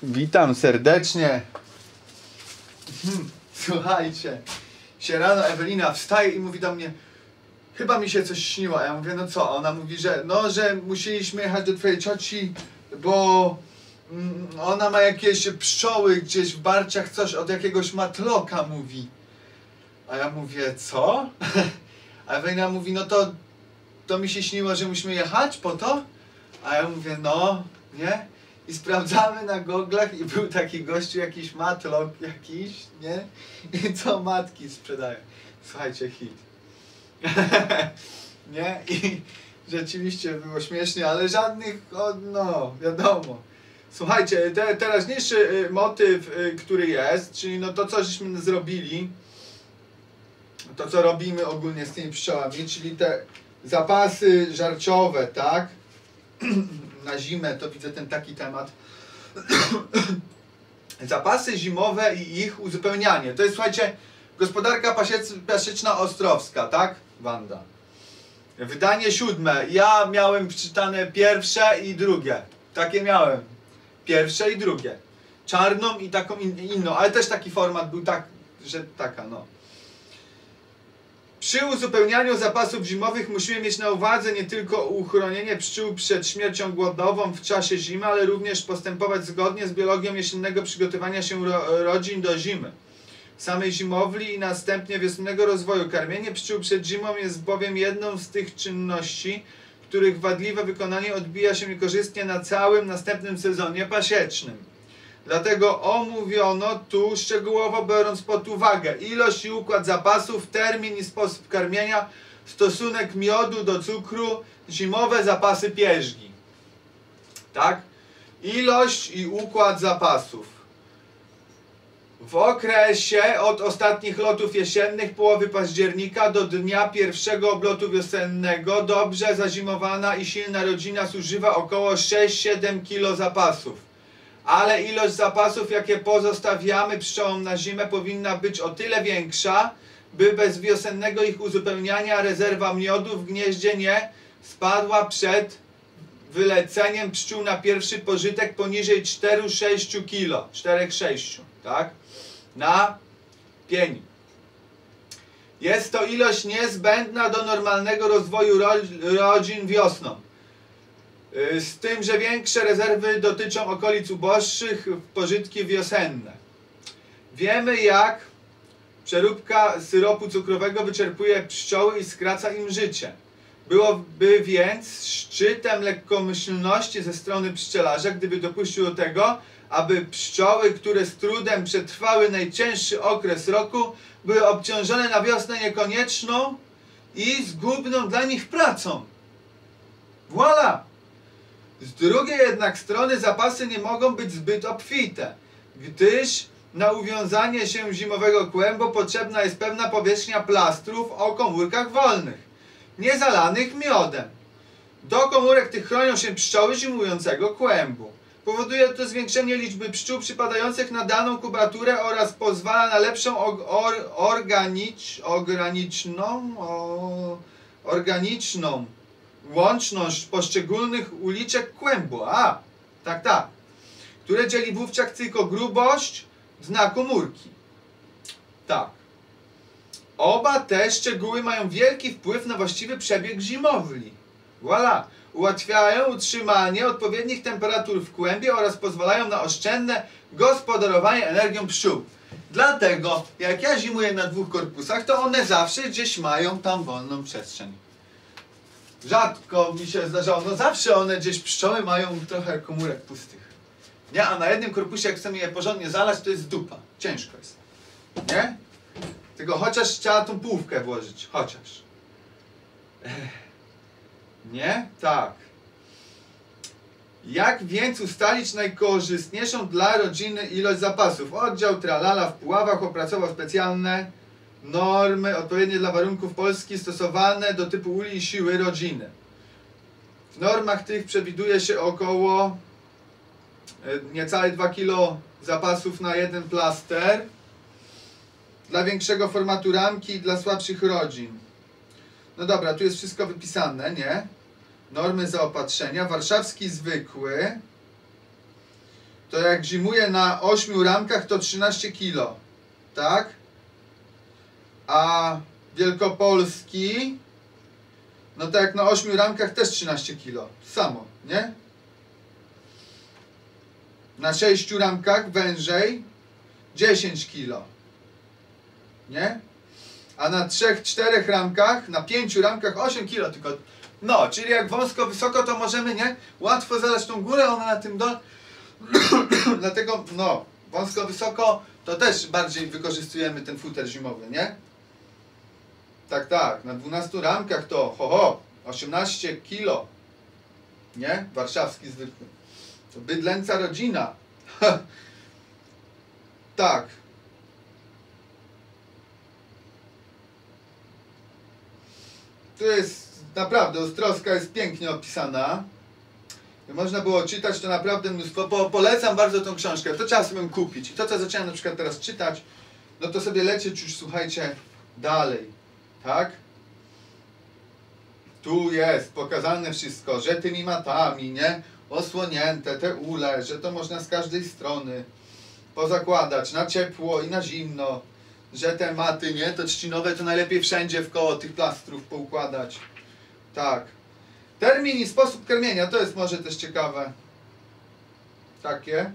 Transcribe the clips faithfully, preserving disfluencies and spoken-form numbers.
Witam serdecznie. Słuchajcie, się rano Ewelina wstaje i mówi do mnie: chyba mi się coś śniło. A ja mówię: no co? Ona mówi, że no, że musieliśmy jechać do twojej cioci, bo mm, ona ma jakieś pszczoły gdzieś w Barciach, coś od jakiegoś matloka mówi. A ja mówię: co? A Ewelina mówi: no to, to mi się śniło, że musimy jechać po to? A ja mówię: no, nie? I sprawdzamy na goglach i był taki gościu, jakiś matlok jakiś, nie? I co matki sprzedają. Słuchajcie, hit. Nie? I rzeczywiście było śmiesznie, ale żadnych, o, no, wiadomo. Słuchajcie, te, teraźniejszy motyw, który jest, czyli no to, co żeśmy zrobili, to, co robimy ogólnie z tymi pszczołami, czyli te zapasy żarciowe, tak? Na zimę, to widzę ten taki temat. Zapasy zimowe i ich uzupełnianie. To jest, słuchajcie, gospodarka pasieczna ostrowska, tak? Wanda. Wydanie siódme. Ja miałem przeczytane pierwsze i drugie. Takie miałem. Pierwsze i drugie. Czarną i taką in, inną, ale też taki format był tak, że taka, no. Przy uzupełnianiu zapasów zimowych musimy mieć na uwadze nie tylko uchronienie pszczół przed śmiercią głodową w czasie zimy, ale również postępować zgodnie z biologią jesiennego przygotowania się ro rodzin do zimy, samej zimowli i następnie wiosennego rozwoju. Karmienie pszczół przed zimą jest bowiem jedną z tych czynności, których wadliwe wykonanie odbija się niekorzystnie na całym następnym sezonie pasiecznym. Dlatego omówiono tu szczegółowo, biorąc pod uwagę ilość i układ zapasów, termin i sposób karmienia, stosunek miodu do cukru, zimowe zapasy pierzgi. Tak? Ilość i układ zapasów. W okresie od ostatnich lotów jesiennych, połowy października do dnia pierwszego oblotu wiosennego, dobrze zazimowana i silna rodzina zużywa około sześć do siedmiu kilo zapasów. Ale ilość zapasów, jakie pozostawiamy pszczołom na zimę, powinna być o tyle większa, by bez wiosennego ich uzupełniania rezerwa miodu w gnieździe nie spadła przed wyleceniem pszczół na pierwszy pożytek poniżej czterech do sześciu kilo. cztery do sześciu, tak? Na pień. Jest to ilość niezbędna do normalnego rozwoju ro rodzin wiosną. Z tym, że większe rezerwy dotyczą okolic uboższych w pożytki wiosenne. Wiemy, jak przeróbka syropu cukrowego wyczerpuje pszczoły i skraca im życie. Byłoby więc szczytem lekkomyślności ze strony pszczelarza, gdyby dopuścił do tego, aby pszczoły, które z trudem przetrwały najcięższy okres roku, były obciążone na wiosnę niekonieczną i zgubną dla nich pracą. Voilà! Z drugiej jednak strony zapasy nie mogą być zbyt obfite, gdyż na uwiązanie się zimowego kłębu potrzebna jest pewna powierzchnia plastrów o komórkach wolnych, nie zalanych miodem. Do komórek tych chronią się pszczoły zimującego kłębu. Powoduje to zwiększenie liczby pszczół przypadających na daną kubaturę oraz pozwala na lepszą or organicz organiczną, o, organiczną łączność poszczególnych uliczek kłębu, a, tak, tak, które dzieli wówczas tylko grubość dna komórki. Tak. Oba te szczegóły mają wielki wpływ na właściwy przebieg zimowli. Voilà. Ułatwiają utrzymanie odpowiednich temperatur w kłębie oraz pozwalają na oszczędne gospodarowanie energią pszczół. Dlatego, jak ja zimuję na dwóch korpusach, to one zawsze gdzieś mają tam wolną przestrzeń. Rzadko mi się zdarzało, no zawsze one gdzieś, pszczoły mają trochę komórek pustych. Nie? A na jednym korpusie, jak chcemy je porządnie zalać, to jest dupa. Ciężko jest. Nie? Tylko chociaż trzeba tą półkę włożyć. Chociaż. Ech. Nie? Tak. Jak więc ustalić najkorzystniejszą dla rodziny ilość zapasów? Oddział Tralala w Puławach opracował specjalne normy odpowiednie dla warunków Polski stosowane do typu uli i siły rodziny. W normach tych przewiduje się około niecałe dwa kilo zapasów na jeden plaster dla większego formatu ramki i dla słabszych rodzin. No dobra, tu jest wszystko wypisane, nie? Normy zaopatrzenia. Warszawski zwykły to jak zimuje na ośmiu ramkach, to trzynaście kilo, tak? A wielkopolski, no to jak na ośmiu ramkach też trzynaście kilo, samo, nie? Na sześciu ramkach wężej dziesięć kilo, nie? A na trzech, czterech ramkach, na pięciu ramkach osiem kilo tylko. No, czyli jak wąsko, wysoko, to możemy, nie? Łatwo zalać tą górę, ona na tym dole. Dlatego, no, wąsko, wysoko, to też bardziej wykorzystujemy ten futer zimowy, nie? Tak, tak, na dwunastu ramkach to, ho, ho, osiemnaście kilo, nie? Warszawski zwykły. To bydlęca rodzina. Tak. Tu jest naprawdę, Ostrowska jest pięknie opisana. Można było czytać to naprawdę mnóstwo. Po, polecam bardzo tą książkę. To trzeba sobie kupić. I to, co zacząłem na przykład teraz czytać, no to sobie lecieć już, słuchajcie, dalej. Tak? Tu jest pokazane wszystko, że tymi matami, nie? Osłonięte, te ule, że to można z każdej strony pozakładać na ciepło i na zimno. Że te maty, nie? To trzcinowe to najlepiej wszędzie wkoło tych plastrów poukładać. Tak. Termin i sposób karmienia, to jest może też ciekawe. Takie.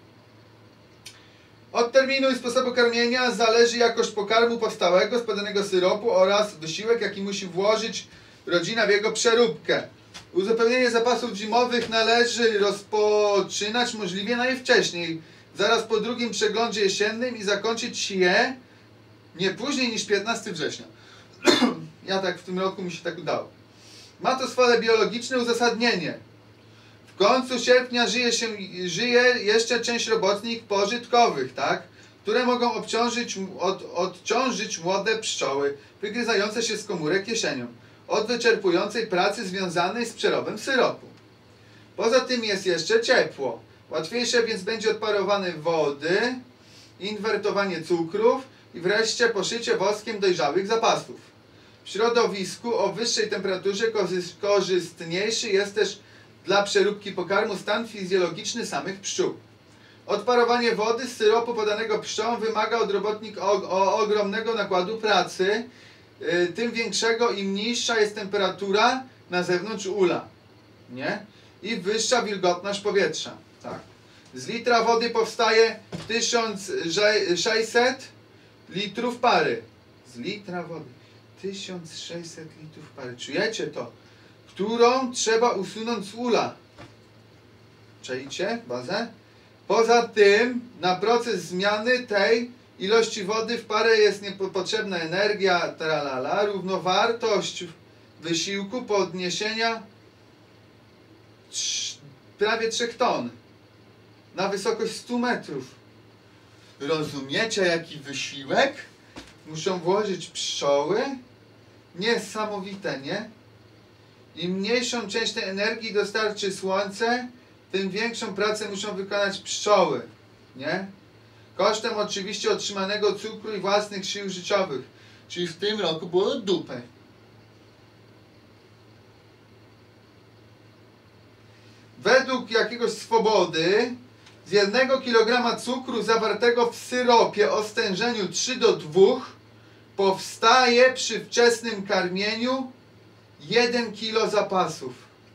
Od terminu i sposobu karmienia zależy jakość pokarmu powstałego z podanego syropu oraz wysiłek, jaki musi włożyć rodzina w jego przeróbkę. Uzupełnienie zapasów zimowych należy rozpoczynać możliwie najwcześniej, zaraz po drugim przeglądzie jesiennym i zakończyć je nie później niż piętnastego września. Ja tak w tym roku mi się tak udało. Ma to swoje biologiczne uzasadnienie. W końcu sierpnia żyje, się, żyje jeszcze część robotnik pożytkowych, tak? Które mogą obciążyć, od, odciążyć młode pszczoły wygryzające się z komórek jesienią od wyczerpującej pracy związanej z przerobem syropu. Poza tym jest jeszcze ciepło. Łatwiejsze więc będzie odparowanie wody, inwertowanie cukrów i wreszcie poszycie woskiem dojrzałych zapasów. W środowisku o wyższej temperaturze korzystniejszy jest też dla przeróbki pokarmu stan fizjologiczny samych pszczół. Odparowanie wody z syropu podanego pszczołom wymaga od robotnika o, o, ogromnego nakładu pracy, yy, tym większego im niższa jest temperatura na zewnątrz ula, nie? I wyższa wilgotność powietrza. Tak. Z litra wody powstaje tysiąc sześćset litrów pary. Z litra wody. tysiąc sześćset litrów pary. Czujecie to? Którą trzeba usunąć z ula. Czajcie bazę? Poza tym na proces zmiany tej ilości wody w parę jest niepotrzebna energia, tralala, równowartość wysiłku podniesienia prawie trzech ton na wysokość stu metrów. Rozumiecie, jaki wysiłek muszą włożyć pszczoły? Niesamowite, nie? Im mniejszą część tej energii dostarczy słońce, tym większą pracę muszą wykonać pszczoły, nie? Kosztem oczywiście otrzymanego cukru i własnych sił życiowych. Czyli w tym roku było dupę. Według jakiegoś Swobody z jednego kilograma cukru zawartego w syropie o stężeniu trzy do dwóch powstaje przy wczesnym karmieniu jeden kilo zapasów.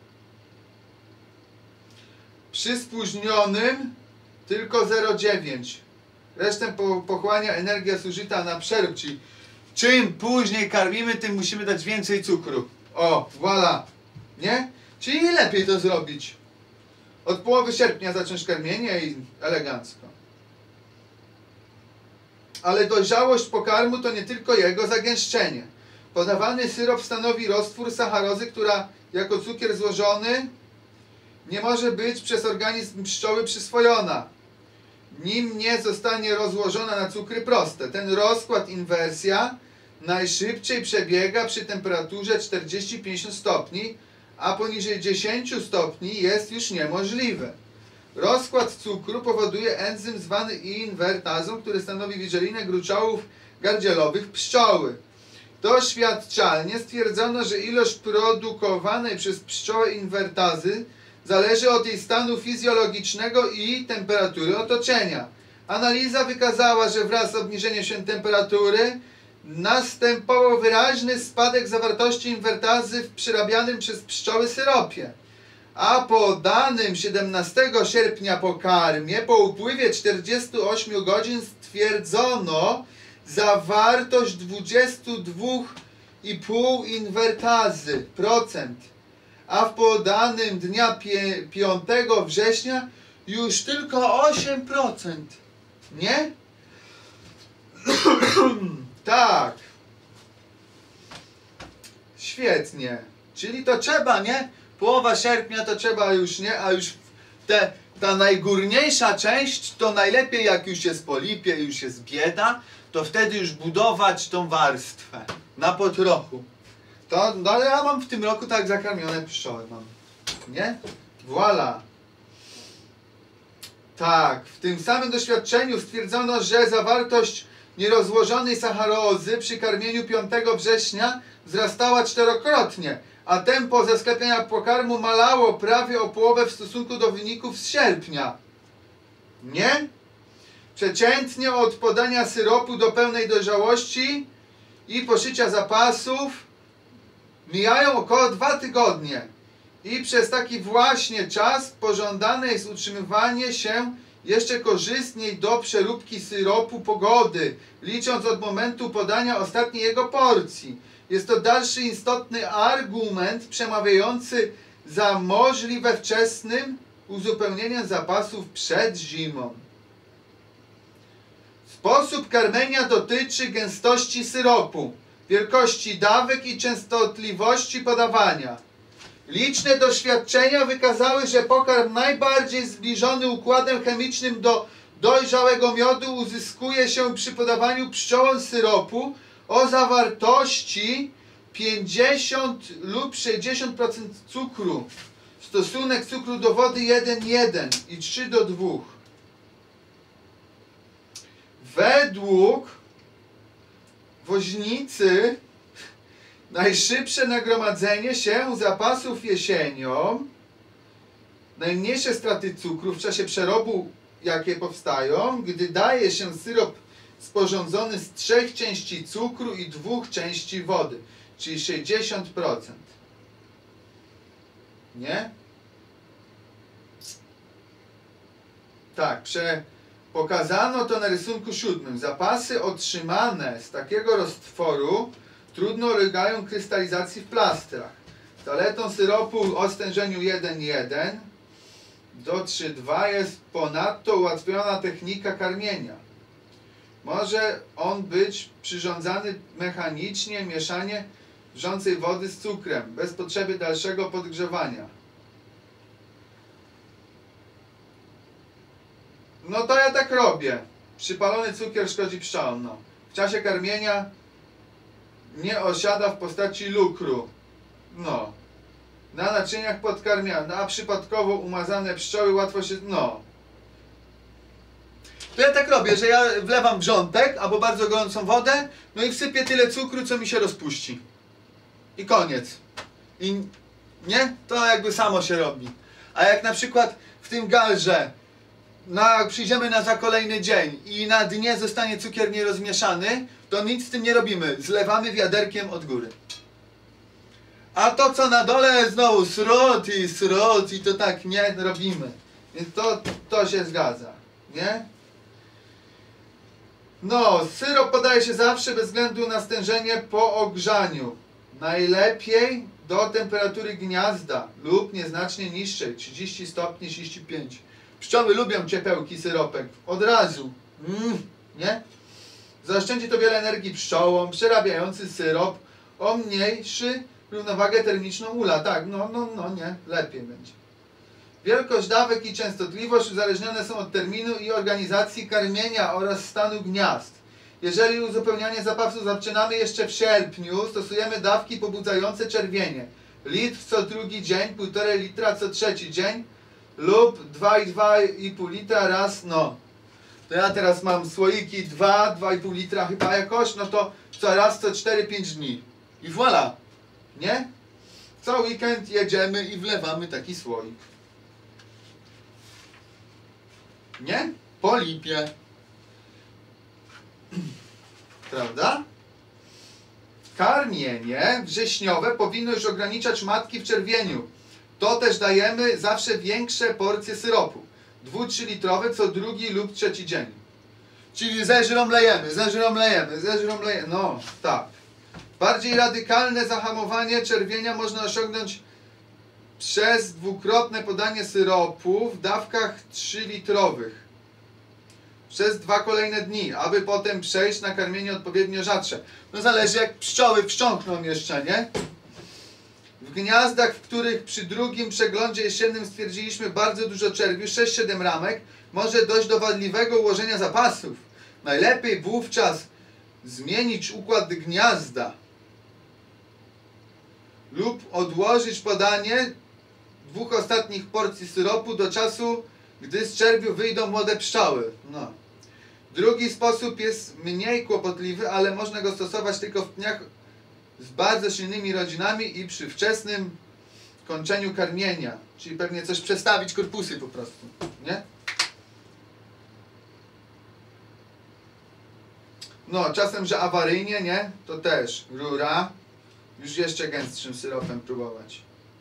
Przy spóźnionym tylko zero przecinek dziewięć. Resztę po, pochłania energia zużyta na przerób, czyli czym później karmimy, tym musimy dać więcej cukru. O, voilà. Nie? Czyli lepiej to zrobić. Od połowy sierpnia zacząć karmienie i elegancko. Ale dojrzałość pokarmu to nie tylko jego zagęszczenie. Podawany syrop stanowi roztwór sacharozy, która jako cukier złożony nie może być przez organizm pszczoły przyswojona, nim nie zostanie rozłożona na cukry proste. Ten rozkład, inwersja, najszybciej przebiega przy temperaturze czterdzieści do pięćdziesięciu stopni, a poniżej dziesięciu stopni jest już niemożliwy. Rozkład cukru powoduje enzym zwany inwertazą, który stanowi wiczelinę gruczołów gardzielowych pszczoły. Doświadczalnie stwierdzono, że ilość produkowanej przez pszczołę inwertazy zależy od jej stanu fizjologicznego i temperatury otoczenia. Analiza wykazała, że wraz z obniżeniem się temperatury następował wyraźny spadek zawartości inwertazy w przyrabianym przez pszczoły syropie. A po danym siedemnastego sierpnia pokarmie, po upływie czterdziestu ośmiu godzin stwierdzono zawartość dwudziestu dwóch i pół inwertazy procent, a w podanym dnia piątego września już tylko osiem procent. Nie? Tak. Świetnie. Czyli to trzeba, nie? Połowa sierpnia to trzeba już, nie? A już te, ta najgórniejsza część to najlepiej jak już jest po lipie, już jest bieda, to wtedy już budować tą warstwę. Na potrochu. To, no ale ja mam w tym roku tak zakarmione pszczoły mam. Nie? Voila. Tak, w tym samym doświadczeniu stwierdzono, że zawartość nierozłożonej sacharozy przy karmieniu piątego września wzrastała czterokrotnie, a tempo zasklepienia pokarmu malało prawie o połowę w stosunku do wyników z sierpnia. Nie? Przeciętnie od podania syropu do pełnej dojrzałości i poszycia zapasów mijają około dwa tygodnie. I przez taki właśnie czas pożądane jest utrzymywanie się jeszcze korzystniej do przeróbki syropu pogody, licząc od momentu podania ostatniej jego porcji. Jest to dalszy istotny argument przemawiający za możliwe wczesnym uzupełnieniem zapasów przed zimą. Sposób karmienia dotyczy gęstości syropu, wielkości dawek i częstotliwości podawania. Liczne doświadczenia wykazały, że pokarm najbardziej zbliżony układem chemicznym do dojrzałego miodu uzyskuje się przy podawaniu pszczołom syropu o zawartości pięćdziesiąt lub sześćdziesiąt procent cukru. Stosunek cukru do wody jeden do jeden i trzy do dwóch. Według woźnicy najszybsze nagromadzenie się zapasów jesienią, najmniejsze straty cukru w czasie przerobu, jakie powstają, gdy daje się syrop sporządzony z trzech części cukru i dwóch części wody, czyli sześćdziesiąt procent. Nie? Tak, prze... pokazano to na rysunku siódmym. Zapasy otrzymane z takiego roztworu trudno ulegają krystalizacji w plastrach. Zaletą syropu o stężeniu jeden do jeden do trzy do dwóch jest ponadto ułatwiona technika karmienia. Może on być przyrządzany mechanicznie, mieszanie wrzącej wody z cukrem, bez potrzeby dalszego podgrzewania. No to ja tak robię. Przypalony cukier szkodzi pszczołom. No. W czasie karmienia nie osiada w postaci lukru. No. Na naczyniach podkarmiane, a przypadkowo umazane pszczoły łatwo się... No. To ja tak robię, że ja wlewam wrzątek albo bardzo gorącą wodę, no i wsypię tyle cukru, co mi się rozpuści. I koniec. I nie? To jakby samo się robi. A jak na przykład w tym galże na, przyjdziemy na za kolejny dzień i na dnie zostanie cukier nierozmieszany, to nic z tym nie robimy. Zlewamy wiaderkiem od góry. A to co na dole znowu srot i srot i to tak nie robimy. Więc to, to się zgadza. Nie? No, syrop podaje się zawsze bez względu na stężenie po ogrzaniu. Najlepiej do temperatury gniazda lub nieznacznie niższej, trzydzieści stopni, trzydzieści pięć. Pszczoły lubią ciepełki syropek. Od razu. Mm, nie? Zaoszczędzi to wiele energii pszczołom. Przerabiający syrop omniejszy równowagę termiczną ula. Tak, no, no, no, nie. Lepiej będzie. Wielkość dawek i częstotliwość uzależnione są od terminu i organizacji karmienia oraz stanu gniazd. Jeżeli uzupełnianie zapasów zaczynamy jeszcze w sierpniu, stosujemy dawki pobudzające czerwienie. Litr co drugi dzień, półtorej litra co trzeci dzień lub dwa i dwa i pół litra raz, no. To ja teraz mam słoiki dwa, dwa i pół litra chyba jakoś, no to co raz co cztery pięć dni. I voilà. Nie? Co weekend jedziemy i wlewamy taki słoik. Nie? Po lipie. Prawda? Karmienie wrześniowe powinno już ograniczać matki w czerwieniu. To też dajemy zawsze większe porcje syropu. dwu-trzy litrowe co drugi lub trzeci dzień. Czyli zeżrą lejemy, zeżrą lejemy, zeżrą lejemy. No, tak. Bardziej radykalne zahamowanie czerwienia można osiągnąć przez dwukrotne podanie syropu w dawkach trzylitrowych. Przez dwa kolejne dni, aby potem przejść na karmienie odpowiednio rzadsze. No zależy jak pszczoły wstrząkną jeszcze, nie? W gniazdach, w których przy drugim przeglądzie jesiennym stwierdziliśmy bardzo dużo czerwiu, sześć siedem ramek, może dojść do wadliwego ułożenia zapasów. Najlepiej wówczas zmienić układ gniazda lub odłożyć podanie dwóch ostatnich porcji syropu do czasu, gdy z czerwiu wyjdą młode pszczoły. No. Drugi sposób jest mniej kłopotliwy, ale można go stosować tylko w dniach z bardzo silnymi rodzinami i przy wczesnym kończeniu karmienia. Czyli pewnie coś przestawić korpusy po prostu, nie? No, czasem, że awaryjnie, nie? To też rura. Już jeszcze gęstszym syropem próbować.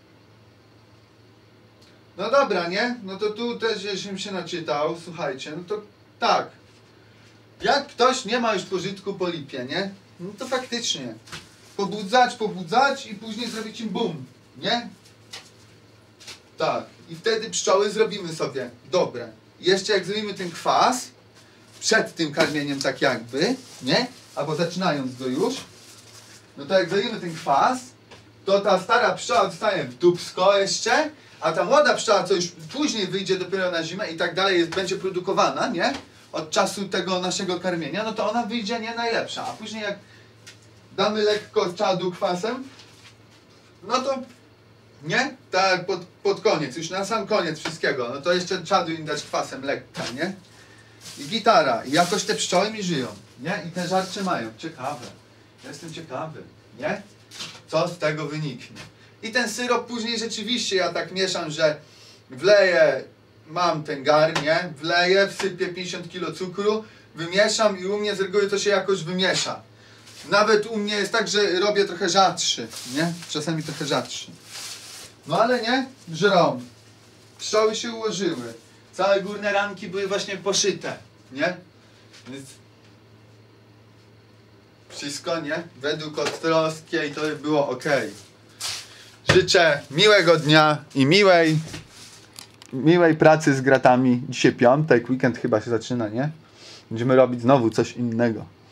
No dobra, nie? No to tu też żebym się naczytał, słuchajcie, no to tak. Jak ktoś nie ma już pożytku po lipie, nie? No to faktycznie. Pobudzać, pobudzać i później zrobić im bum, nie? Tak. I wtedy pszczoły zrobimy sobie dobre. Jeszcze jak zrobimy ten kwas, przed tym karmieniem tak jakby, nie? Albo zaczynając go już, no to jak zrobimy ten kwas, to ta stara pszczoła dostaje w dupsko jeszcze, a ta młoda pszczoła, co już później wyjdzie dopiero na zimę i tak dalej, jest, będzie produkowana, nie? Od czasu tego naszego karmienia, no to ona wyjdzie nie najlepsza. A później jak damy lekko czadu kwasem, no to nie? Tak pod, pod koniec, już na sam koniec wszystkiego, no to jeszcze czadu im dać kwasem lekka, nie? I gitara. I jakoś te pszczoły mi żyją, nie? I te żarcie mają. Ciekawe. Ja jestem ciekawy, nie? Co z tego wyniknie. I ten syrop później rzeczywiście ja tak mieszam, że wleję, mam ten gar, nie? Wleję, wsypię pięćdziesiąt kilo cukru, wymieszam i u mnie z reguły to się jakoś wymiesza. Nawet u mnie jest tak, że robię trochę rzadszy, nie? Czasami trochę rzadszy. No ale nie? Żrą. Pszczoły się ułożyły. Całe górne ramki były właśnie poszyte, nie? Więc wszystko, nie? Według Ostrowskiej to było ok. Życzę miłego dnia i miłej miłej pracy z gratami. Dzisiaj piątek, weekend chyba się zaczyna, nie? Będziemy robić znowu coś innego.